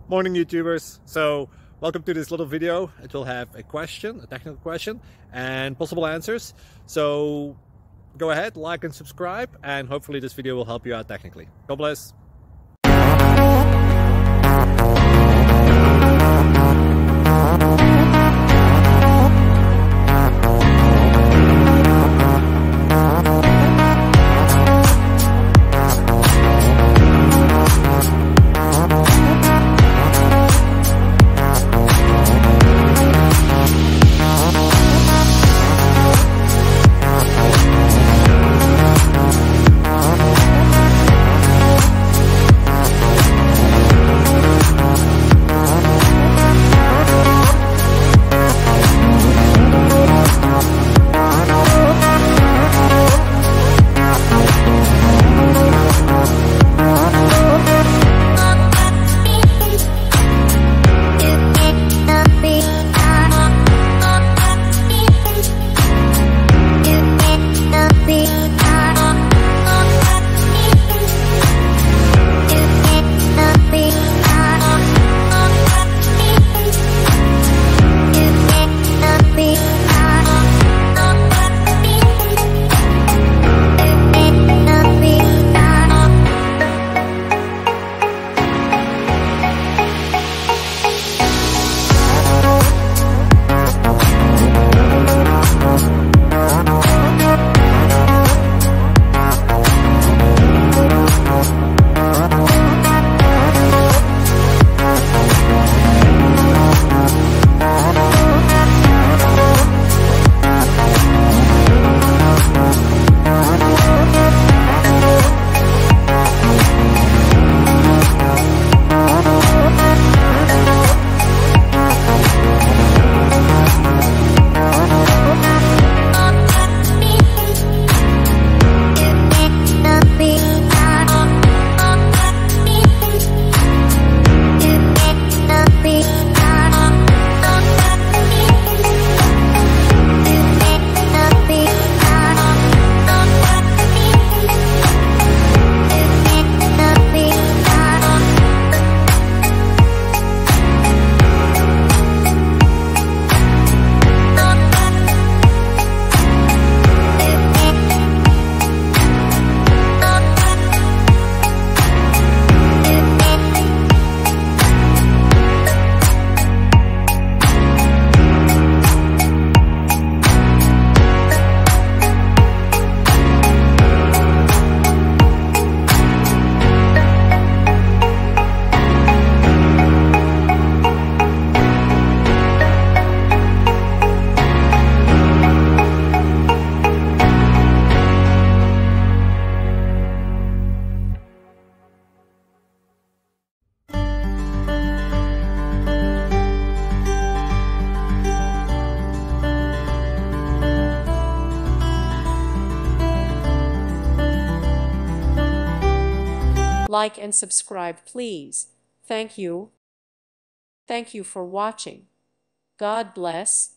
Morning YouTubers. So welcome to this little video. It will have a question, a technical question, and possible answers. So go ahead, like and subscribe, and hopefully this video will help you out technically. God bless. Like and subscribe, please. Thank you. Thank you for watching. God bless.